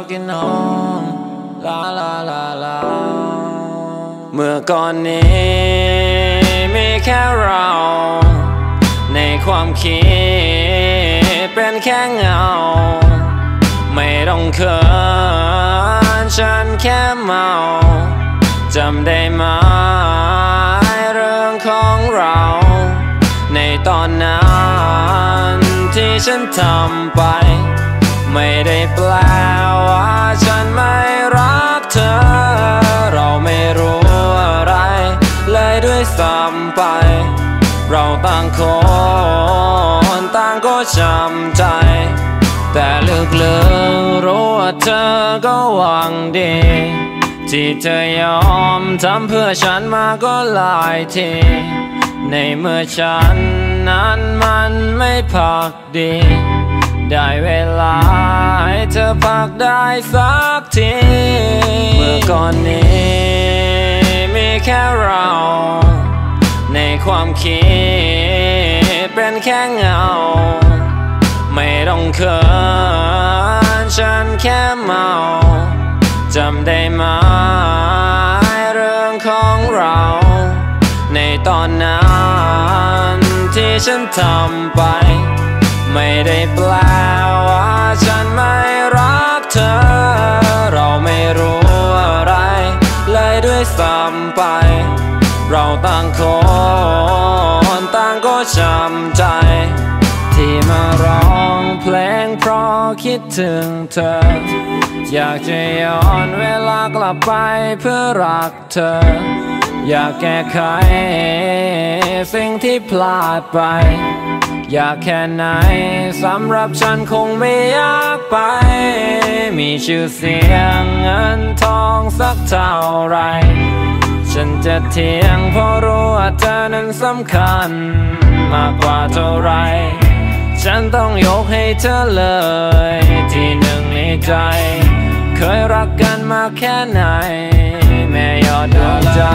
walking home ลาลาลาลาเมื่อก่อนนี้มีแค่เราในความคิดเป็นแค่เงาไม่ต้องเขินฉันแค่เมาจำได้ไหมเรื่องของเราในตอนนั้นที่ฉันทำไปไม่ได้แปลว่าฉันไม่รักเธอเราไม่รู้อะไรเลยด้วยซ้ำไปเราต่างคนต่างก็จำใจแต่ลึกๆรู้ว่าเธอก็หวังดีที่เธอยอมทำเพื่อฉันมาก็หลายทีในเมื่อฉันนั้นมันไม่พักดีได้เวลาให้เธอพักได้สักทีเมื่อก่อนนี้มีแค่เราในความคิดเป็นแค่เงาไม่ต้องเขินฉันแค่เมาจำได้ไหมเรื่องของเราในตอนนั้นที่ฉันทำไปไม่ได้แปลว่าฉันไม่รักเธอเราไม่รู้อะไรเลยด้วยซ้ำไปเราต่างคนต่างก็จำใจที่มาร้องเพลงเพราะคิดถึงเธออยากจะย้อนเวลากลับไปเพื่อรักเธออยากแก้ไขสิ่งที่พลาดไปอยากแค่ไหนสำหรับฉันคงไม่อยากไปมีชื่อเสียงเงินทองสักเท่าไรฉันจะเที่ยงเพราะรู้ว่าเธอนั้นสำคัญมากกว่าเท่าไรฉันต้องยกให้เธอเลยที่หนึ่งในใจเคยรักกันมาแค่ไหนแม่ยอดดวงใจ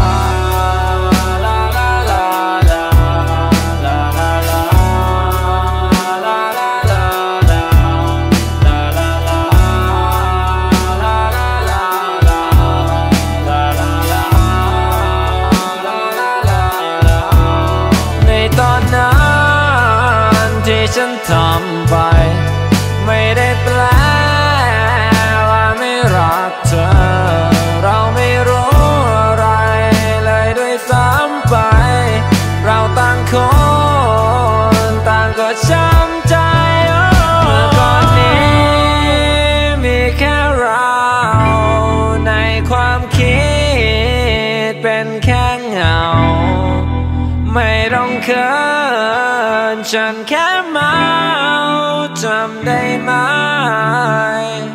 ที่ฉันทำไปไม่ได้แปลว่าไม่รักเธอเราไม่รู้อะไรเลยด้วยซ้ำไปเราต่างคนต่างก็ช้ำใจเมื่อก่อนนี้มีแค่เราในความคิดเป็นแค่เงาไม่ต้องเขินฉันแค่เมาจำได้ไหม